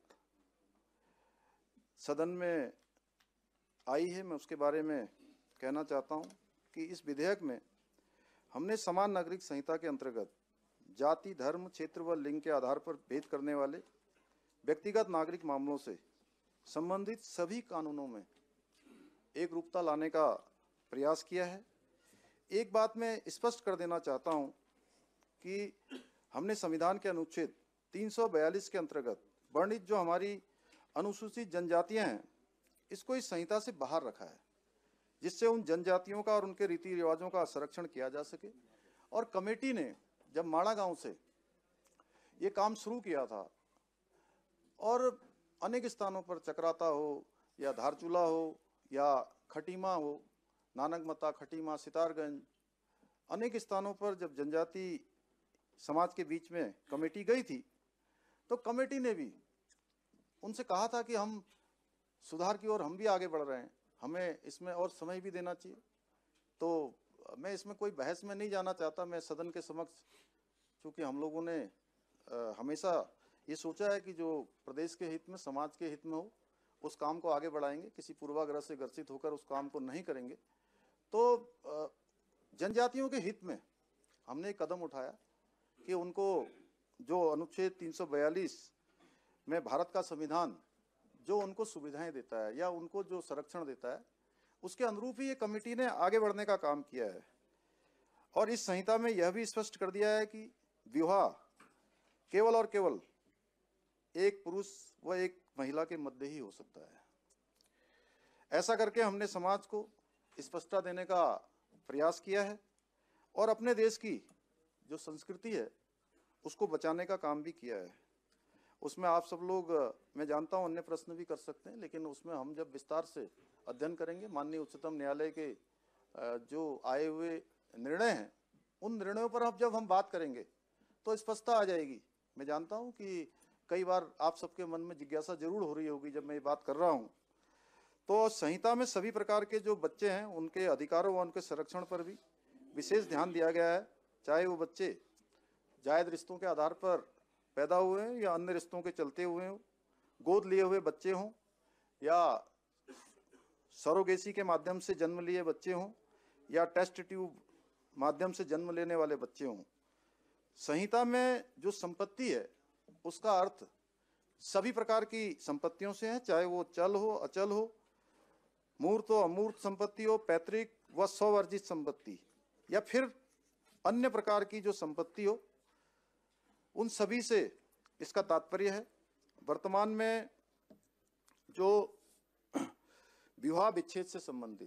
सदन में आई है, मैं उसके बारे में कहना चाहता हूं कि इस विधेयक में हमने समान नागरिक संहिता के अंतर्गत जाति, धर्म, क्षेत्र व लिंग के आधार पर भेद करने वाले व्यक्तिगत नागरिक मामलों से संबंधित सभी कानूनों में एक रूपता लाने का प्रयास किया है। एक बात मैं स्पष्ट कर देना चाहता हूं कि हमने संविधान के अनुच्छेद तीन सौ बयालीस के अंतर्गत वर्णित जो हमारी अनुसूचित जनजातियां हैं, इसको इस संहिता से बाहर रखा है, जिससे उन जनजातियों का और उनके रीति रिवाजों का संरक्षण किया जा सके। और कमेटी ने जब माड़ा गांव से ये काम शुरू किया था और अनेक स्थानों पर चक्राता हो या धारचूला हो या खटीमा हो, नानकमता, खटीमा, सितारगंज, अनेक स्थानों पर जब जनजाति समाज के बीच में कमेटी गई थी, तो कमेटी ने भी उनसे कहा था कि हम सुधार की ओर हम भी आगे बढ़ रहे हैं, हमें इसमें और समय भी देना चाहिए। तो मैं इसमें कोई बहस में नहीं जाना चाहता। मैं सदन के समक्ष, चूँकि हम लोगों ने आ, हमेशा ये सोचा है कि जो प्रदेश के हित में, समाज के हित में हो, उस काम को आगे बढ़ाएंगे, किसी पूर्वाग्रह से ग्रसित होकर उस काम को नहीं करेंगे। तो जनजातियों के हित में हमने एक कदम उठाया कि उनको जो अनुच्छेद तीन सौ बयालीस में भारत का संविधान जो उनको सुविधाएं देता है या उनको जो संरक्षण देता है, उसके अनुरूप ही ये कमेटी ने आगे बढ़ने का काम किया है। और इस संहिता में यह भी स्पष्ट कर दिया है कि विवाह केवल और केवल एक पुरुष व एक महिला के मध्य ही हो सकता है। ऐसा करके हमने समाज को स्पष्टता देने का प्रयास किया है और अपने देश की जो संस्कृति है उसको बचाने का काम भी किया है। उसमें आप सब लोग, मैं जानता हूं अन्य प्रश्न भी कर सकते हैं, लेकिन उसमें हम जब विस्तार से अध्ययन करेंगे, माननीय उच्चतम न्यायालय के जो आए हुए निर्णय हैं, उन निर्णयों पर अब जब हम बात करेंगे तो स्पष्टता आ जाएगी। मैं जानता हूं कि कई बार आप सबके मन में जिज्ञासा जरूर हो रही होगी जब मैं ये बात कर रहा हूं। तो संहिता में सभी प्रकार के जो बच्चे हैं उनके अधिकारों व उनके संरक्षण पर भी विशेष ध्यान दिया गया है, चाहे वो बच्चे जायज रिश्तों के आधार पर पैदा हुए हैं या अन्य रिश्तों के चलते हुए हों, गोद लिए हुए बच्चे हों या सरोगेसी के माध्यम से जन्म लिए बच्चे हों या टेस्ट ट्यूब माध्यम से जन्म लेने वाले बच्चे हों। संहिता में जो संपत्ति है उसका अर्थ सभी प्रकार की संपत्तियों से है, चाहे वो चल हो, अचल हो, मूर्त हो, अमूर्त संपत्ति हो, पैतृक व स्ववर्जित संपत्ति या फिर अन्य प्रकार की जो संपत्ति हो, उन सभी से इसका तात्पर्य है। वर्तमान में जो विवाह विच्छेद से संबंधित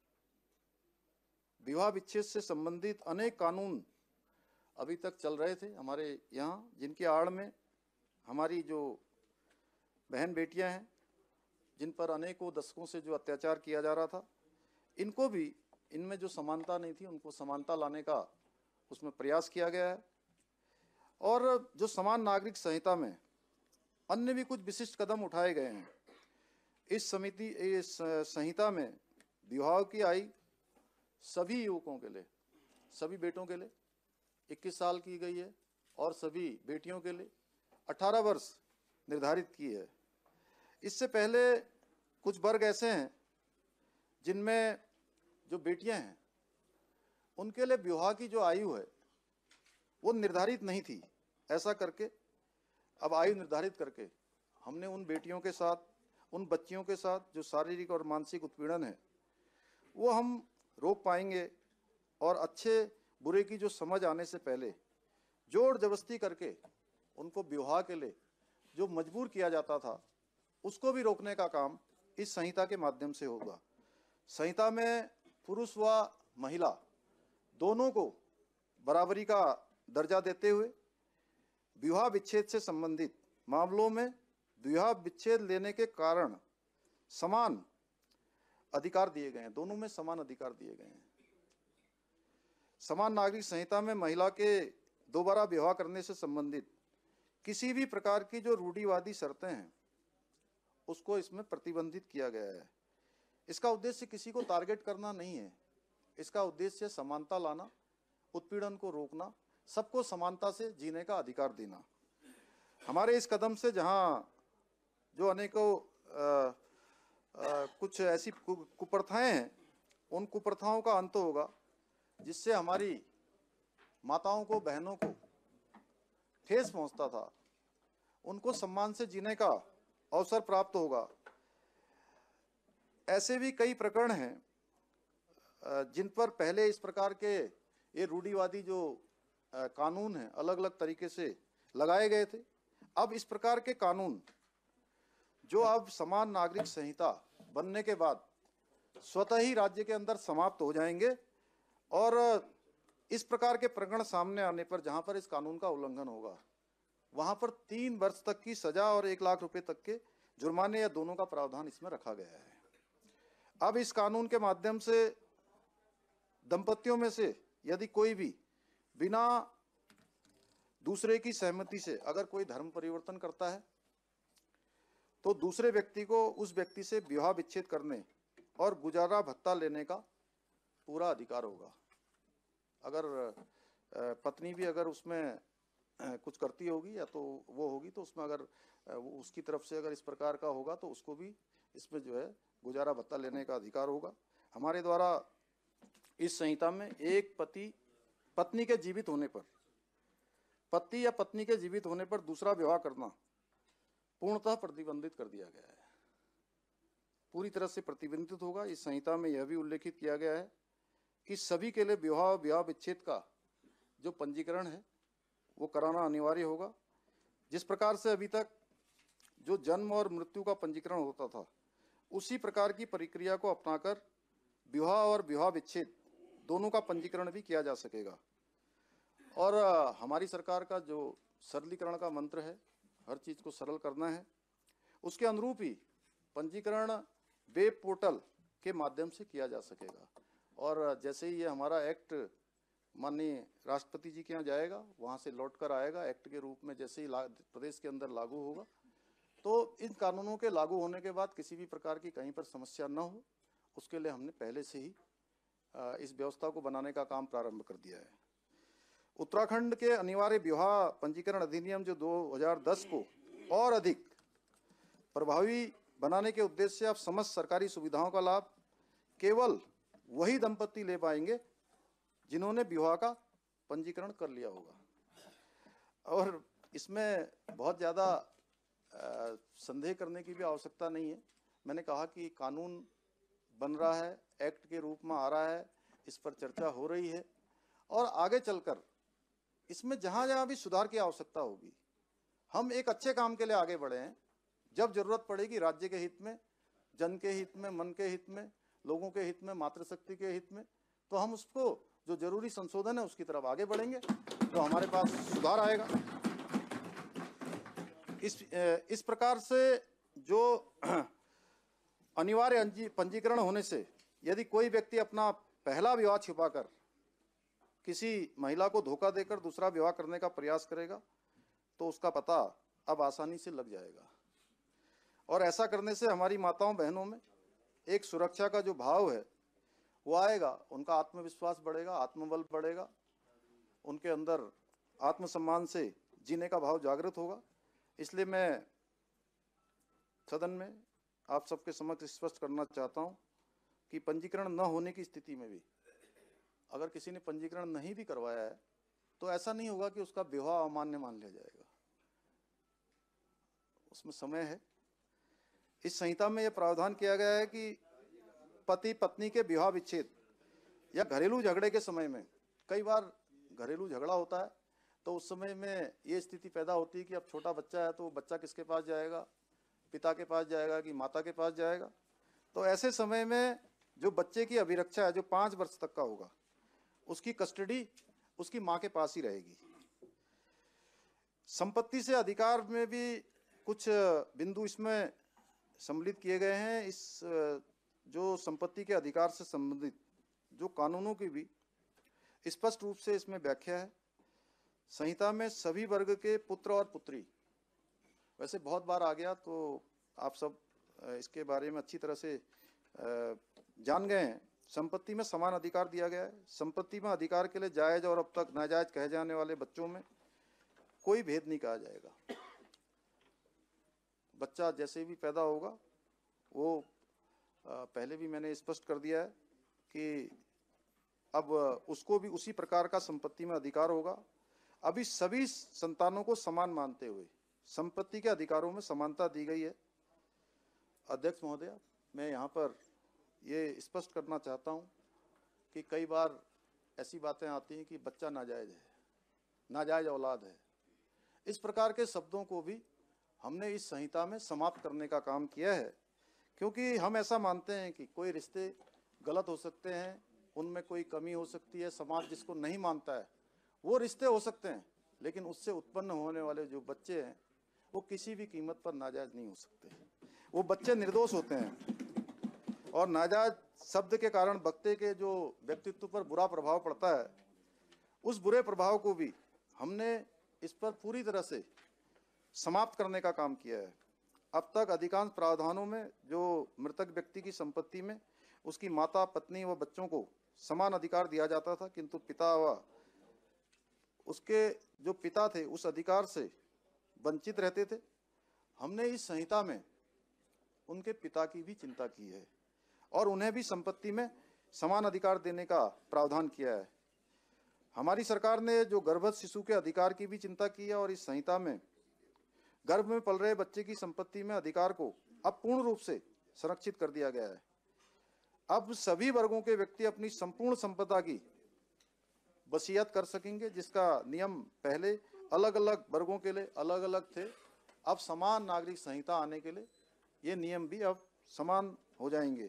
विवाह विच्छेद से संबंधित अनेक कानून अभी तक चल रहे थे हमारे यहाँ, जिनकी आड़ में हमारी जो बहन बेटियां हैं, जिन पर अनेकों दशकों से जो अत्याचार किया जा रहा था, इनको भी इनमें जो समानता नहीं थी उनको समानता लाने का उसमें प्रयास किया गया है। और जो समान नागरिक संहिता में अन्य भी कुछ विशिष्ट कदम उठाए गए हैं। इस समिति इस संहिता में विवाह की आयु सभी युवकों के लिए, सभी बेटों के लिए इक्कीस साल की गई है और सभी बेटियों के लिए अठारह वर्ष निर्धारित की है। इससे पहले कुछ वर्ग ऐसे हैं जिनमें जो बेटियां हैं उनके लिए विवाह की जो आयु है वो निर्धारित नहीं थी। ऐसा करके अब आयु निर्धारित करके हमने उन बेटियों के साथ, उन बच्चियों के साथ जो शारीरिक और मानसिक उत्पीड़न है वो हम रोक पाएंगे। और अच्छे बुरे की जो समझ आने से पहले जोर जबरदस्ती करके उनको विवाह के लिए जो मजबूर किया जाता था उसको भी रोकने का काम इस संहिता के माध्यम से होगा। संहिता में पुरुष व महिला दोनों को बराबरी का दर्जा देते हुए विवाह विच्छेद से संबंधित मामलों में विवाह विच्छेद लेने के कारण समान अधिकार दिए गए हैं, दोनों में समान अधिकार दिए गए हैं। समान नागरिक संहिता में महिला के दोबारा विवाह करने से संबंधित किसी भी प्रकार की जो रूढ़िवादी शर्तें हैं उसको इसमें प्रतिबंधित किया गया है। इसका उद्देश्य किसी को टारगेट करना नहीं है, इसका उद्देश्य समानता लाना, उत्पीड़न को रोकना, सबको समानता से जीने का अधिकार देना। हमारे इस कदम से जहां जो अनेकों आ, आ, कुछ ऐसी कुप्रथाएं हैं, उन कुप्रथाओं का अंत होगा जिससे हमारी माताओं को, बहनों को ठेस पहुंचता था, उनको सम्मान से जीने का अवसर प्राप्त होगा। ऐसे भी कई प्रकरण हैं जिन पर पहले इस प्रकार के ये रूढ़िवादी जो कानून हैं अलग अलग तरीके से लगाए गए थे। अब इस प्रकार के कानून जो अब समान नागरिक संहिता बनने के बाद स्वतः ही राज्य के अंदर समाप्त हो जाएंगे और इस प्रकार के प्रकरण सामने आने पर जहां पर इस कानून का उल्लंघन होगा वहां पर तीन वर्ष तक की सजा और एक लाख रुपए तक के जुर्माने या दोनों का प्रावधान इसमें रखा गया है। अब इस कानून के माध्यम से दंपतियों में से यदि कोई भी बिना दूसरे की सहमति से अगर कोई धर्म परिवर्तन करता है तो दूसरे व्यक्ति को उस व्यक्ति से विवाह विच्छेद करने और गुजारा भत्ता लेने का पूरा अधिकार होगा। अगर पत्नी भी अगर उसमें कुछ करती होगी या तो वो होगी तो उसमें अगर उसकी तरफ से अगर इस प्रकार का होगा तो उसको भी इसमें जो है गुजारा भत्ता लेने का अधिकार होगा। हमारे द्वारा इस संहिता में एक पति पत्नी के जीवित होने पर, पति या पत्नी के जीवित होने पर दूसरा विवाह करना पूर्णतः प्रतिबंधित कर दिया गया है, पूरी तरह से प्रतिबंधित होगा। इस संहिता में यह भी उल्लेखित किया गया है कि सभी के लिए विवाह विवाह विच्छेद का जो पंजीकरण है वो कराना अनिवार्य होगा। जिस प्रकार से अभी तक जो जन्म और मृत्यु का पंजीकरण होता था उसी प्रकार की प्रक्रिया को अपनाकर विवाह और विवाह विच्छेद दोनों का पंजीकरण भी किया जा सकेगा। और हमारी सरकार का जो सरलीकरण का मंत्र है, हर चीज को सरल करना है, उसके अनुरूप ही पंजीकरण वेब पोर्टल के माध्यम से किया जा सकेगा। और जैसे ही ये हमारा एक्ट माननीय राष्ट्रपति जी के यहाँ जाएगा, वहाँ से लौट कर आएगा एक्ट के रूप में, जैसे ही प्रदेश के अंदर लागू होगा तो इन कानूनों के लागू होने के बाद किसी भी प्रकार की कहीं पर समस्या न हो, उसके लिए हमने पहले से ही इस व्यवस्था को बनाने का काम प्रारंभ कर दिया है। उत्तराखंड के अनिवार्य विवाह पंजीकरण अधिनियम जो दो हज़ार दस को और अधिक प्रभावी बनाने के उद्देश्य से अब समस्त सरकारी सुविधाओं का लाभ केवल वही दंपति ले पाएंगे जिन्होंने विवाह का पंजीकरण कर लिया होगा। और इसमें बहुत ज़्यादा आ, संदेह करने की भी आवश्यकता नहीं है। मैंने कहा कि कानून बन रहा है, एक्ट के रूप में आ रहा है, इस पर चर्चा हो रही है और आगे चलकर इसमें जहाँ जहाँ भी सुधार की आवश्यकता होगी हम एक अच्छे काम के लिए आगे बढ़े हैं। जब जरूरत पड़ेगी राज्य के हित में, जन के हित में, मन के हित में, लोगों के हित में, मातृशक्ति के हित में, तो हम उसको जो जरूरी संशोधन है उसकी तरफ आगे बढ़ेंगे तो हमारे पास सुधार आएगा। इस इस प्रकार से जो अनिवार्य पंजीकरण होने से यदि कोई व्यक्ति अपना पहला विवाह छिपाकर किसी महिला को धोखा देकर दूसरा विवाह करने का प्रयास करेगा तो उसका पता अब आसानी से लग जाएगा और ऐसा करने से हमारी माताओं बहनों में एक सुरक्षा का जो भाव है वो आएगा, उनका आत्मविश्वास बढ़ेगा, आत्मबल बढ़ेगा, उनके अंदर आत्मसम्मान से जीने का भाव जागृत होगा। इसलिए मैं सदन में आप सबके समक्ष स्पष्ट करना चाहता हूं कि पंजीकरण न होने की स्थिति में भी अगर किसी ने पंजीकरण नहीं भी करवाया है तो ऐसा नहीं होगा कि उसका विवाह अमान्य मान लिया जाएगा, उसमें समय है। इस संहिता में यह प्रावधान किया गया है कि पति पत्नी के विवाह विच्छेद या घरेलू झगड़े के समय में, कई बार घरेलू झगड़ा होता है तो उस समय में ये स्थिति पैदा होती है कि अब छोटा बच्चा है तो बच्चा किसके पास जाएगा, पिता के पास जाएगा कि माता के पास जाएगा। तो ऐसे समय में जो बच्चे की अभिरक्षा है जो पाँच वर्ष तक का होगा उसकी कस्टडी उसकी माँ के पास ही रहेगी। संपत्ति से अधिकार में भी कुछ बिंदु इसमें सम्मिलित किए गए हैं। इस जो संपत्ति के अधिकार से संबंधित जो कानूनों की भी स्पष्ट रूप से इसमें व्याख्या है। संहिता में सभी वर्ग के पुत्र और पुत्री, वैसे बहुत बार आ गया तो आप सब इसके बारे में अच्छी तरह से जान गए हैं। संपत्ति में समान अधिकार दिया गया है। संपत्ति में अधिकार के लिए जायज और अब तक नाजायज कहे जाने वाले बच्चों में कोई भेद नहीं कहा जाएगा। बच्चा जैसे भी पैदा होगा वो पहले भी मैंने स्पष्ट कर दिया है कि अब उसको भी उसी प्रकार का संपत्ति में अधिकार होगा। अभी सभी संतानों को समान मानते हुए संपत्ति के अधिकारों में समानता दी गई है। अध्यक्ष महोदय, मैं यहाँ पर ये स्पष्ट करना चाहता हूँ कि कई बार ऐसी बातें आती हैं कि बच्चा नाजायज है, नाजायज औलाद है। इस प्रकार के शब्दों को भी हमने इस संहिता में समाप्त करने का काम किया है, क्योंकि हम ऐसा मानते हैं कि कोई रिश्ते गलत हो सकते हैं, उनमें कोई कमी हो सकती है, समाज जिसको नहीं मानता है वो रिश्ते हो सकते हैं, लेकिन उससे उत्पन्न होने वाले जो बच्चे हैं वो किसी भी कीमत पर नाजायज नहीं हो सकते। वो बच्चे निर्दोष होते हैं और नाजायज शब्द के कारण बच्चे के जो व्यक्तित्व पर बुरा प्रभाव पड़ता है उस बुरे प्रभाव को भी हमने इस पर पूरी तरह से समाप्त करने का काम किया है। अब तक अधिकांश प्रावधानों में जो मृतक व्यक्ति की संपत्ति में उसकी माता, पत्नी व बच्चों को समान अधिकार दिया जाता था, किंतु पिता व उसके जो पिता थे उस अधिकार से वंचित रहते थे। हमने इस संहिता में उनके पिता की भी चिंता की है और उन्हें भी संपत्ति में समान अधिकार देने का प्रावधान किया है। हमारी सरकार ने जो गर्भस्थ शिशु के अधिकार की भी चिंता की है और इस संहिता में गर्भ में पल रहे बच्चे की संपत्ति में अधिकार को अब पूर्ण रूप से संरक्षित कर दिया गया है। अब सभी वर्गों के व्यक्ति अपनी संपूर्ण संपदा की वसीयत कर सकेंगे, जिसका नियम पहले अलग अलग वर्गों के लिए अलग अलग थे। अब समान नागरिक संहिता आने के लिए ये नियम भी अब समान हो जाएंगे।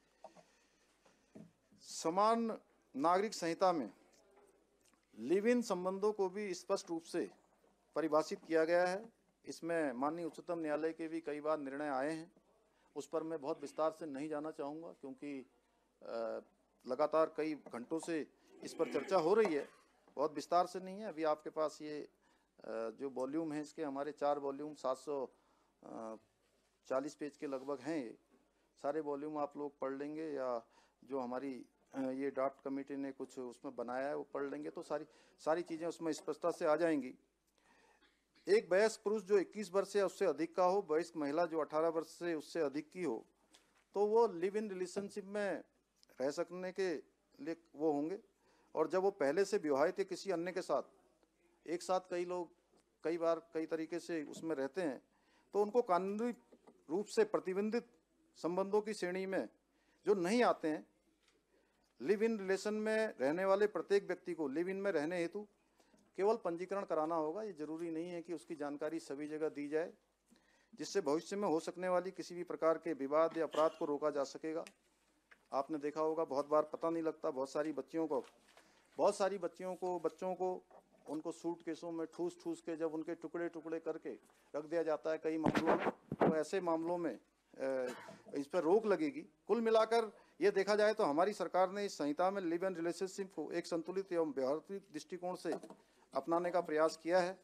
समान नागरिक संहिता में लिव इन संबंधों को भी स्पष्ट रूप से परिभाषित किया गया है। इसमें माननीय उच्चतम न्यायालय के भी कई बार निर्णय आए हैं, उस पर मैं बहुत विस्तार से नहीं जाना चाहूँगा क्योंकि लगातार कई घंटों से इस पर चर्चा हो रही है, बहुत विस्तार से नहीं है। अभी आपके पास ये जो वॉल्यूम है इसके हमारे चार वॉल्यूम सात सौ चालीस पेज के लगभग हैं। ये सारे वॉल्यूम आप लोग पढ़ लेंगे या जो हमारी ये ड्राफ्ट कमेटी ने कुछ उसमें बनाया है वो पढ़ लेंगे तो सारी सारी चीज़ें उसमें स्पष्टता से आ जाएंगी। एक वयस्क पुरुष जो इक्कीस वर्ष या उससे अधिक का हो, वयस्क महिला जो अठारह वर्ष से उससे अधिक की हो, तो वो लिव इन रिलेशनशिप में रह सकने के लिए वो होंगे। और जब वो पहले से विवाहित है किसी अन्य के साथ, एक साथ कई लोग कई बार कई तरीके से उसमें रहते हैं, तो उनको कानूनी रूप से प्रतिबंधित संबंधों की श्रेणी में जो नहीं आते हैं, लिव इन रिलेशन में रहने वाले प्रत्येक व्यक्ति को लिव इन में रहने हेतु केवल पंजीकरण कराना होगा। ये जरूरी नहीं है कि उसकी जानकारी सभी जगह दी जाए, जिससे भविष्य में हो सकने वाली किसी भी प्रकार के विवाद या अपराध को रोका जा सकेगा। आपने देखा होगा बहुत बार पता नहीं लगता, बहुत सारी बच्चियों को बहुत सारी बच्चियों को बच्चों को उनको सूटकेसों में ठूस ठूस के जब उनके टुकड़े टुकड़े करके रख दिया जाता है कई मामलों में, तो ऐसे मामलों में इस पर रोक लगेगी। कुल मिलाकर ये देखा जाए तो हमारी सरकार ने इस संहिता में लिव इन रिलेशनशिप को एक संतुलित एवं व्यवहारिक दृष्टिकोण से अपनाने का प्रयास किया है।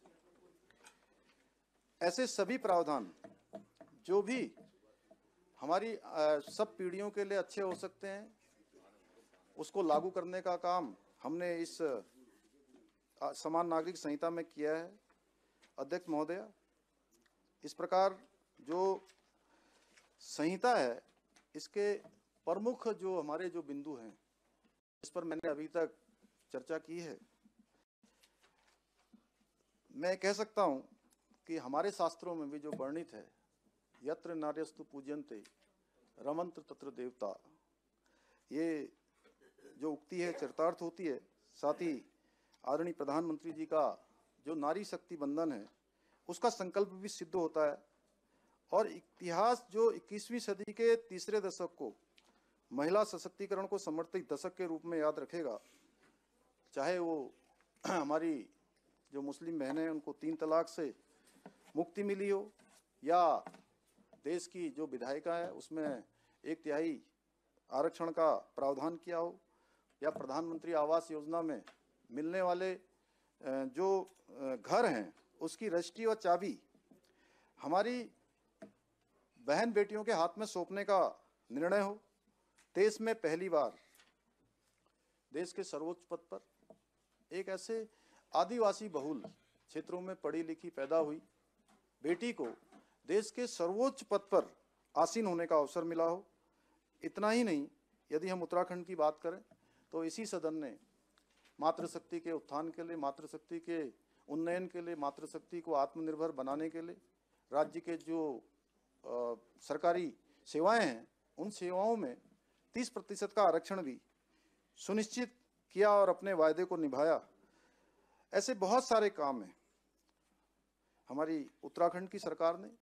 ऐसे सभी प्रावधान जो भी हमारी सब पीढ़ियों के लिए अच्छे हो सकते हैं, उसको लागू करने का काम हमने इस समान नागरिक संहिता में किया है। अध्यक्ष महोदय, इस प्रकार जो संहिता है इसके प्रमुख जो हमारे जो बिंदु हैं, इस पर मैंने अभी तक चर्चा की है। मैं कह सकता हूं कि हमारे शास्त्रों में भी जो वर्णित है, यत्र नार्यस्तु पूज्यन्ते रमन्त्र तत्र देवता, ये जो उक्ति है चरितार्थ होती है। साथ ही आदरणीय प्रधानमंत्री जी का जो नारी शक्ति बंधन है उसका संकल्प भी सिद्ध होता है। और इतिहास जो इक्कीसवीं सदी के तीसरे दशक को महिला सशक्तिकरण को समर्पित दशक के रूप में याद रखेगा, चाहे वो हमारी जो मुस्लिम बहनें उनको तीन तलाक से मुक्ति मिली हो, या देश की जो विधायिका है उसमें एक तिहाई आरक्षण का प्रावधान किया हो, या प्रधानमंत्री आवास योजना में मिलने वाले जो घर हैं उसकी रजिस्ट्री और चाबी हमारी बहन बेटियों के हाथ में सौंपने का निर्णय हो। देश में पहली बार देश के सर्वोच्च पद पर एक ऐसे आदिवासी बहुल क्षेत्रों में पढ़ी लिखी पैदा हुई बेटी को देश के सर्वोच्च पद पर आसीन होने का अवसर मिला हो। इतना ही नहीं, यदि हम उत्तराखंड की बात करें तो इसी सदन ने मातृशक्ति के उत्थान के लिए, मातृशक्ति के उन्नयन के लिए, मातृशक्ति को आत्मनिर्भर बनाने के लिए राज्य के जो आ, सरकारी सेवाएं हैं उन सेवाओं में तीस प्रतिशत का आरक्षण भी सुनिश्चित किया और अपने वायदे को निभाया। ऐसे बहुत सारे काम हैं हमारी उत्तराखंड की सरकार ने